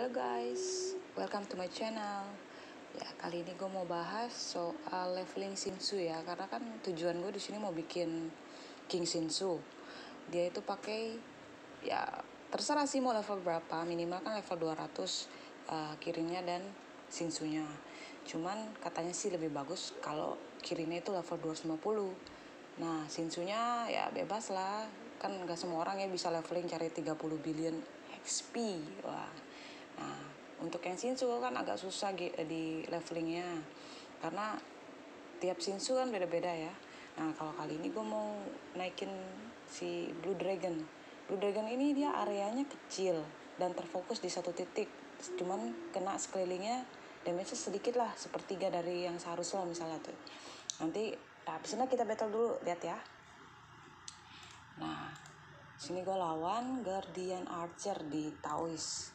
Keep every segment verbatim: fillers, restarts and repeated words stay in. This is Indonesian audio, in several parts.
Halo guys, welcome to my channel. Ya, kali ini gue mau bahas soal leveling Shinsu ya, karena kan tujuan gue di sini mau bikin King Shinsu. Dia itu pakai ya terserah sih mau level berapa, minimal kan level dua ratus uh, Kirinnya dan Shinsunya. Cuman katanya sih lebih bagus kalau Kirinnya itu level dua ratus lima puluh. Nah, Shinsunya ya bebas lah, kan gak semua orang ya bisa leveling cari tiga puluh billion X P. Wah. Nah, untuk yang Shinsu kan agak susah di levelingnya karena tiap Shinsu kan beda-beda ya. Nah, kalau kali ini gue mau naikin si Blue Dragon. Blue Dragon ini dia areanya kecil dan terfokus di satu titik. Cuman kena sekelilingnya damage-nya sedikit lah, sepertiga dari yang seharusnya misalnya tuh. Nanti, nah, abisnya kita battle dulu, lihat ya. Nah, sini gue lawan Guardian Archer di Taoist.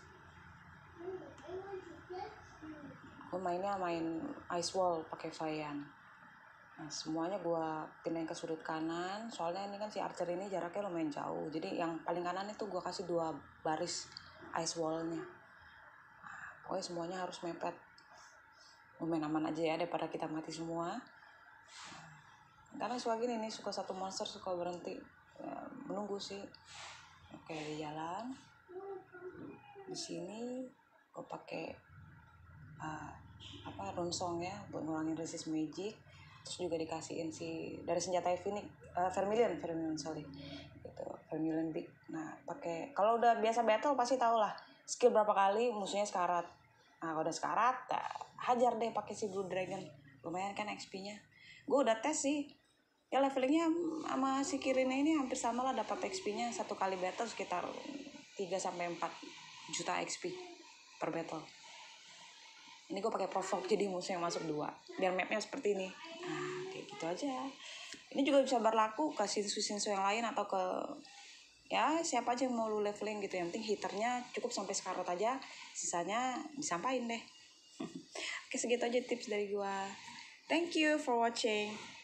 Gue mainnya main Ice Wall pakai Vayan. Nah, semuanya gue pindahin ke sudut kanan, soalnya ini kan si Archer ini jaraknya lumayan jauh, jadi yang paling kanan itu gue kasih dua baris Ice Wall-nya. Nah, pokoknya semuanya harus mepet, lumayan aman aja ya daripada kita mati semua. Karena suka gini nih, suka satu monster suka berhenti ya, menunggu sih. Oke, di jalan di sini gue pakai uh, apa Runsong ya buat ngurangin resist magic. Terus juga dikasihin si dari senjata Phoenix, uh, Vermilion, Vermilion sorry, gitu, Vermilion Big. Nah, pakai kalau udah biasa battle pasti tau lah skill berapa kali musuhnya sekarat. Nah, kalau udah sekarat, nah, hajar deh pakai si Blue Dragon. Lumayan kan X P-nya. Gue udah tes sih. Ya levelingnya sama si Kirin ini hampir sama lah, dapat X P-nya satu kali battle sekitar tiga sampai empat juta X P per battle. Ini gue pakai provoke jadi musuh yang masuk dua biar mapnya seperti ini. Nah, kayak gitu aja. Ini juga bisa berlaku ke Shinsu-Shinsu yang lain atau ke ya siapa aja yang mau lu leveling gitu. Yang penting hiternya cukup sampai sekarat aja, sisanya disampain deh. Oke, segitu aja tips dari gue. Thank you for watching.